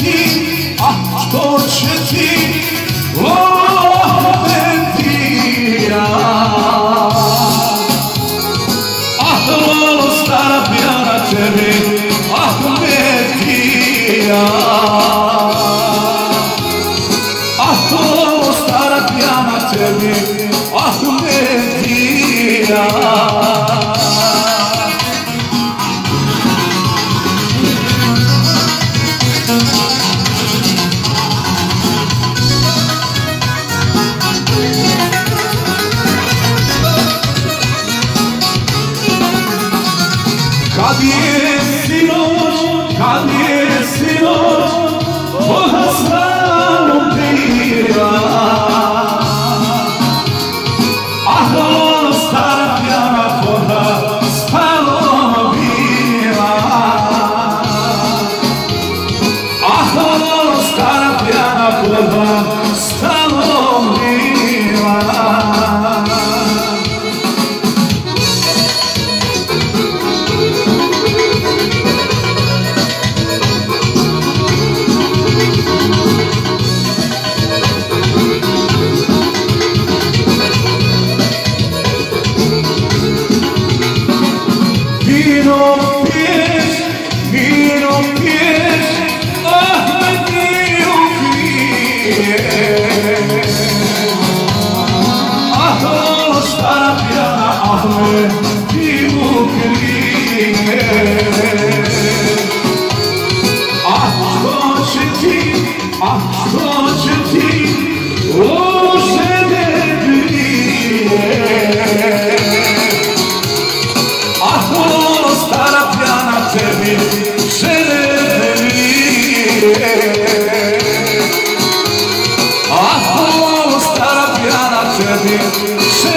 ti, a što će ti, opet dira. Stara pjana tebi, Ahmetija. Stara pjana tebi, Ahmetija. Kad je sinoć, Boga slavom bira. Stara pjana Boga spalom bira. Stara pjana Boga spalom bira. Vino piješ, Ahmetiju piješ. Stara pjana Ahmetiju piješ. Što će ti, o žene piješ. Stara pjana tebi, žene vije. Stara pjana tebi, žene